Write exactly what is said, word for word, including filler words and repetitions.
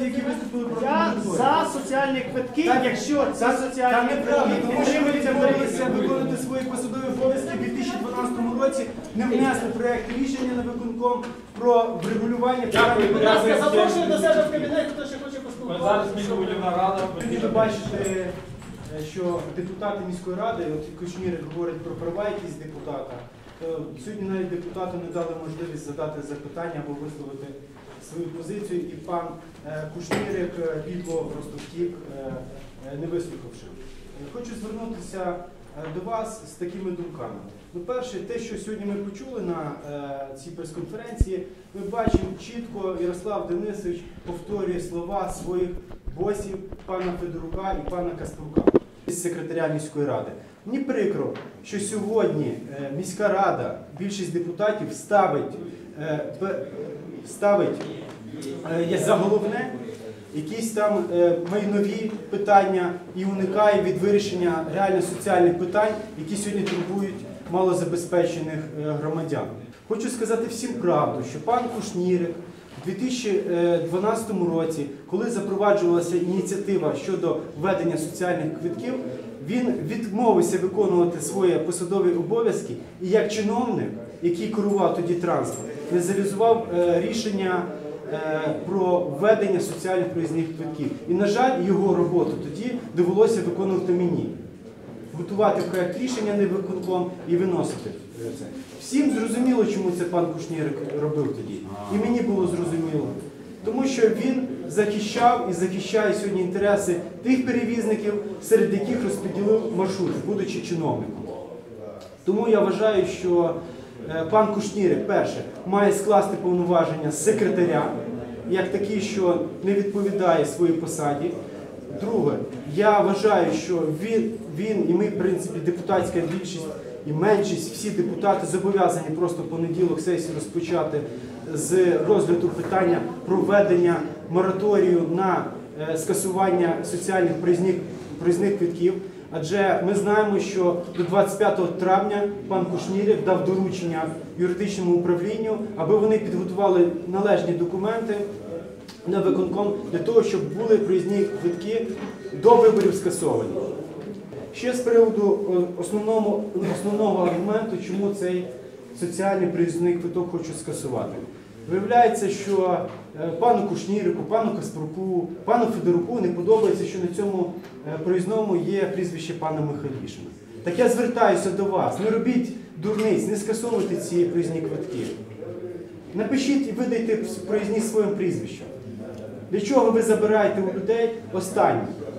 депутатів, які виступили проти Я мораторію. за соціальні квитки, Так, якщо ці Та соціальні неправда, квитки тому що ви підтримуються відмовилися в виконати свої посадові обов'язки в дві тисячі дванадцятому році, не внесли проєкт рішення на виконком про врегулювання питання. Будь ласка, запрошую до себе в кабінет, хто ще хоче Ми зараз поспілкуватися. місьководівна рада. Тоді ви бачите, що депутати міської ради, от Кушнір говорить про права якісь депутата, то сьогодні навіть депутату не дали можливість задати запитання або висловити свою позицію, і пан е, Кушнірик е, підло просто втік, е, е, не вислухавши. Е, Хочу звернутися е, до вас з такими думками. Ну, перше, те, що сьогодні ми почули на е, цій прес-конференції, ми бачимо чітко, Ярослав Денисович повторює слова своїх босів, пана Федорука і пана Каспрука, секретаря міської ради. Мені прикро, що сьогодні е, міська рада, більшість депутатів ставить, е, п- ставить е, за головне якісь там е, майнові питання і уникає від вирішення реально соціальних питань, які сьогодні турбують малозабезпечених е, громадян. Хочу сказати всім правду, що пан Кушнірик у дві тисячі дванадцятому році, коли запроваджувалася ініціатива щодо введення соціальних квитків, він відмовився виконувати свої посадові обов'язки і як чиновник, який керував тоді транспорт, не завізував е, рішення е, про введення соціальних проїзних квитків. І, на жаль, його роботу тоді довелося виконувати мені. Готувати проєкт рішення не виконком і виносити це. Всім зрозуміло, чому це пан Кушнірик робив тоді. І мені було зрозуміло. Тому що він захищав і захищає сьогодні інтереси тих перевізників, серед яких розподілив маршрут, будучи чиновником. Тому я вважаю, що пан Кушнірик, перше, має скласти повноваження секретаря, як такий, що не відповідає своїй посаді. Друге, я вважаю, що він, він і ми, в принципі, депутатська більшість і меншість, всі депутати зобов'язані просто в понеділок сесію розпочати з розгляду питання про введення мораторію на е, скасування соціальних проїзних, проїзних квитків. Адже ми знаємо, що до двадцять п'ятого травня пан Кушнірик дав доручення юридичному управлінню, аби вони підготували належні документи на виконком для того, щоб були проїзні квитки до виборів скасовані. Ще з приводу основного, основного аргументу, чому цей соціальний проїзний квиток хочу скасувати. Виявляється, що пану Кушнірику, пану Каспруку, пану Федоруку не подобається, що на цьому проїзному є прізвище пана Михайлішина. Так я звертаюся до вас, не робіть дурниць, не скасовуйте ці проїзні квитки. Напишіть і видайте проїзні своїм прізвищем. Для чого ви забираєте у людей останнє?